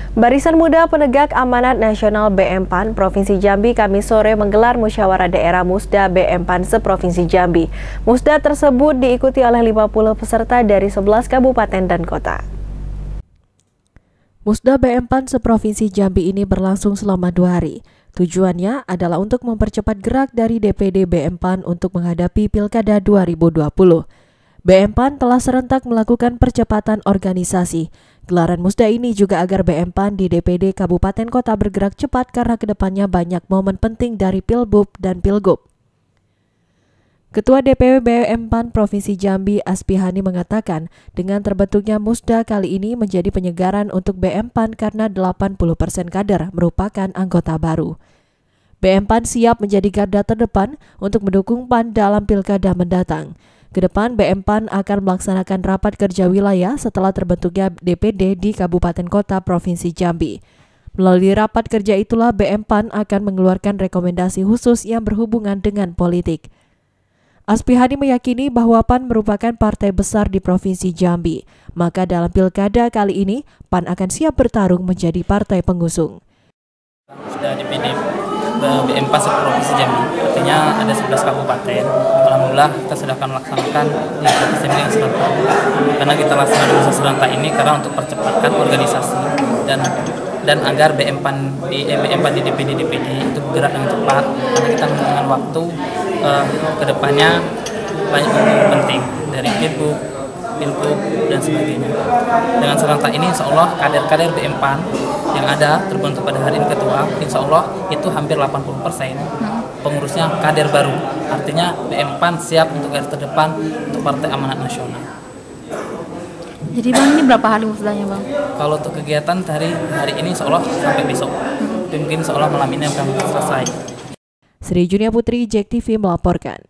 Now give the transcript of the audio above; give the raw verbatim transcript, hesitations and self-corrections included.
Barisan Muda Penegak Amanat Nasional B M P A N Provinsi Jambi Kamis sore menggelar musyawarah daerah Musda B M P A N seprovinsi Jambi. Musda tersebut diikuti oleh lima puluh peserta dari sebelas kabupaten dan kota. Musda B M P A N seprovinsi Jambi ini berlangsung selama dua hari. Tujuannya adalah untuk mempercepat gerak dari D P D B M P A N untuk menghadapi Pilkada dua ribu dua puluh. B M P A N telah serentak melakukan percepatan organisasi. Gelaran Musda ini juga agar B M P A N di D P D Kabupaten Kota bergerak cepat karena kedepannya banyak momen penting dari Pilbub dan Pilgub. Ketua D P W B M P A N Provinsi Jambi Aspihani mengatakan dengan terbentuknya Musda kali ini menjadi penyegaran untuk B M P A N karena delapan puluh persen kader merupakan anggota baru. B M P A N siap menjadi garda terdepan untuk mendukung P A N dalam Pilkada mendatang. Kedepan B M P A N akan melaksanakan rapat kerja wilayah setelah terbentuknya D P D di Kabupaten Kota Provinsi Jambi. Melalui rapat kerja itulah B M P A N akan mengeluarkan rekomendasi khusus yang berhubungan dengan politik. Aspihani meyakini bahwa P A N merupakan partai besar di Provinsi Jambi, maka dalam Pilkada kali ini P A N akan siap bertarung menjadi partai pengusung. Sudah D P D B M P A N seprovinsi Jambi, artinya ada sebelas kabupaten. Alhamdulillah kita sudah akan melaksanakan di Provinsi Jambi yang serentak. Karena kita laksanakan usaha serentak ini karena untuk percepatkan organisasi dan dan agar B M P A N di B M P A N di D P D D P D itu bergerak dengan cepat. Karena kita membutuhkan waktu uh, kedepannya banyak momen penting dari Pilbub, Pilbub dan sebagainya. Dengan serentak ini insya Allah kader-kader B M P A N yang ada terbentuk pada hari ini ketua, insya Allah itu hampir delapan puluh persen pengurusnya kader baru. Artinya B M P A N siap untuk garis terdepan untuk Partai Amanat Nasional. Jadi Bang, ini berapa hari musdanya Bang? Kalau untuk kegiatan hari hari ini insya Allah sampai besok. Hmm. Mungkin insya Allah malam ini akan selesai. Sri Junia Putri, J E K T V melaporkan.